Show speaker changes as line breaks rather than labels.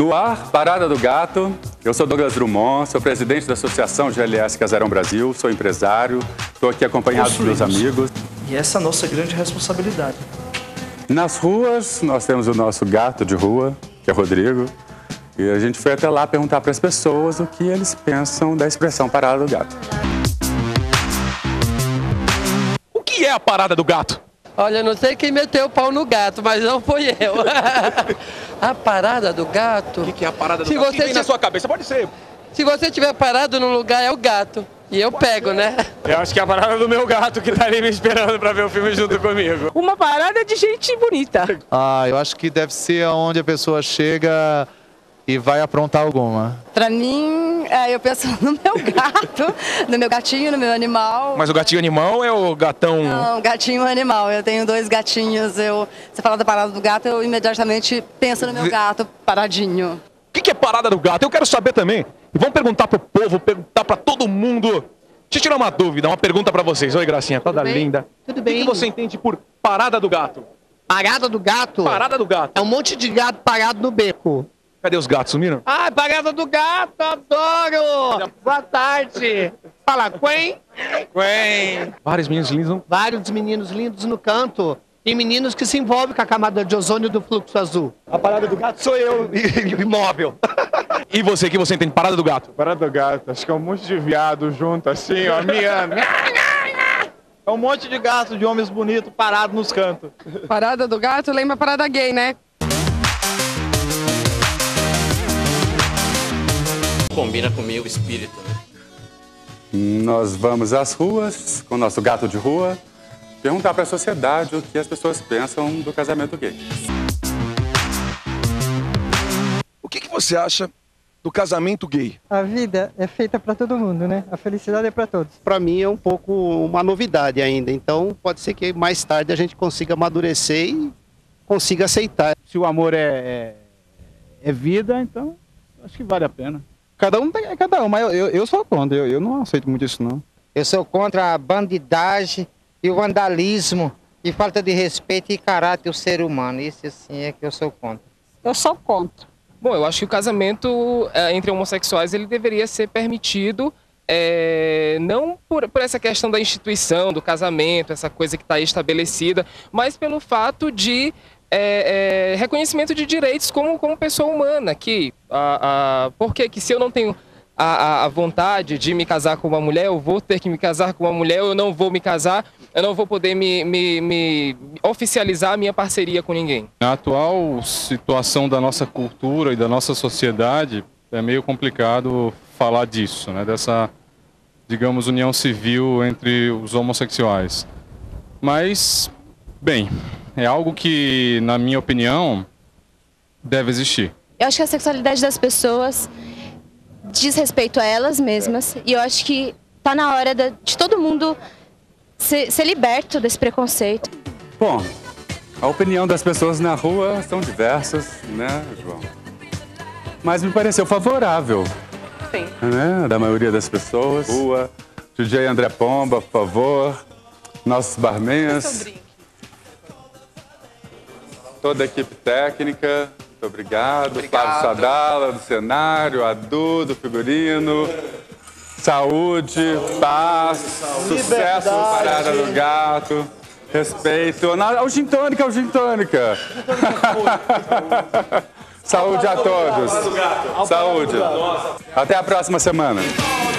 No ar, Parada do Gato. Eu sou Douglas Drummond, sou presidente da Associação GLS Casarão Brasil, sou empresário, estou aqui acompanhado dos meus amigos.
E essa é a nossa grande responsabilidade.
Nas ruas, nós temos o nosso gato de rua, que é Rodrigo, e a gente foi até lá perguntar para as pessoas o que eles pensam da expressão Parada do Gato.
O que é a Parada do Gato?
Olha, eu não sei quem meteu o pau no gato, mas não foi eu. A parada do gato...
O que é a Parada do
Se
Gato? O
você
que vem na
te-
sua cabeça? Pode ser.
Se você estiver parado num lugar, é o gato. E eu pego, né?
Eu acho que é a parada do meu gato que tá ali me esperando pra ver o filme junto comigo.
Uma parada de gente bonita.
Eu acho que deve ser onde a pessoa chega e vai aprontar alguma.
Pra mim, eu penso no meu gato, no meu gatinho, no meu animal.
Mas o gatinho animal é o gatão...
Não, gatinho animal. Eu tenho 2 gatinhos. Você fala da parada do gato, eu imediatamente penso no meu gato paradinho.
O que é Parada do Gato? Eu quero saber também. E vamos perguntar pro povo, perguntar pra todo mundo. Deixa eu tirar uma dúvida, uma pergunta pra vocês. Oi, Gracinha, toda linda.
Tudo
O
bem?
que você entende por Parada do Gato?
Parada do gato?
Parada do Gato.
É um monte de gato parado no beco.
Cadê os gatos? Sumiram?
Ah, parada do gato, adoro! Boa tarde. Fala, Quen?
Quen. Vários meninos lindos.
Vários meninos lindos no canto. Tem meninos que se envolvem com a camada de ozônio do fluxo azul.
A parada do gato sou eu, imóvel.
E você, que você entende? Parada do Gato.
Parada do gato, acho que é um monte de viado junto assim, ó, miando. É um monte de gato de homens bonitos parados nos cantos.
Parada do gato lembra parada gay, né?
Combina com o meu espírito, né?
Nós vamos às ruas, com o nosso gato de rua, perguntar para a sociedade o que as pessoas pensam do casamento gay.
O que você acha do casamento gay?
A vida é feita para todo mundo, né? A felicidade é para todos.
Para mim é um pouco uma novidade ainda, então pode ser que mais tarde a gente consiga amadurecer e consiga aceitar.
Se o amor é vida, então acho que vale a pena. Cada um é cada um, mas eu sou contra, eu não aceito muito isso não.
Eu sou contra a bandidagem e o vandalismo e falta de respeito e caráter do ser humano. Isso sim é que eu sou contra.
Eu sou contra.
Bom, eu acho que o casamento entre homossexuais ele deveria ser permitido, não por essa questão da instituição, do casamento, essa coisa que está aí estabelecida, mas pelo fato de reconhecimento de direitos como pessoa humana. Por que se eu não tenho a vontade de me casar com uma mulher, eu vou ter que me casar com uma mulher, ou eu não vou me casar, eu não vou poder me oficializar a minha parceria com ninguém.
Na atual situação da nossa cultura e da nossa sociedade, é meio complicado falar disso, né? Dessa, digamos, união civil entre os homossexuais. Mas, bem, é algo que, na minha opinião, deve existir.
Eu acho que a sexualidade das pessoas diz respeito a elas mesmas, e eu acho que tá na hora de todo mundo ser liberto desse preconceito.
Bom, a opinião das pessoas na rua são diversas, né, João? Mas me pareceu favorável.
Sim.
Né, da maioria das pessoas. Rua, DJ André Pomba, por favor. Nossos barmans. Toda a equipe técnica. Muito obrigado. Flávio Sadala, do cenário, a Du, do figurino. Saúde, paz, sucesso no Parada do Gato, respeito. Ao Gin Tônica, ao Gin Tônica. Saúde a todos. Saúde. Até a próxima semana.